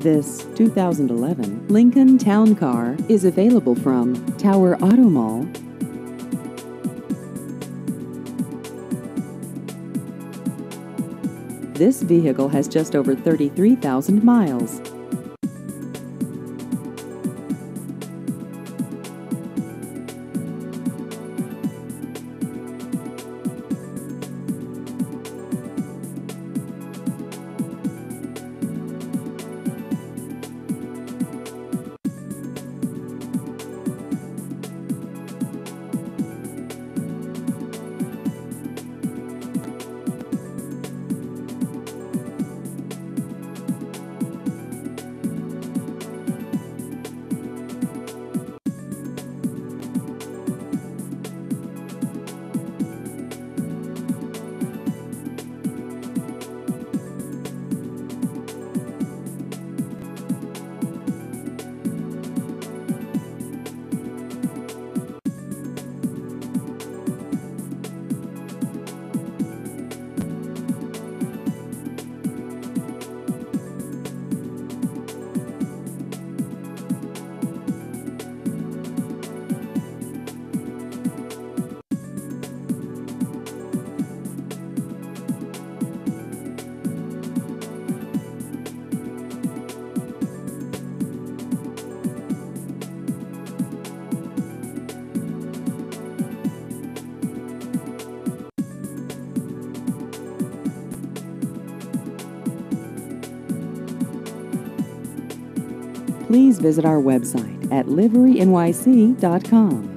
This 2011 Lincoln Town Car is available from Tower Auto Mall. This vehicle has just over 33,000 miles. Please visit our website at liverynyc.com.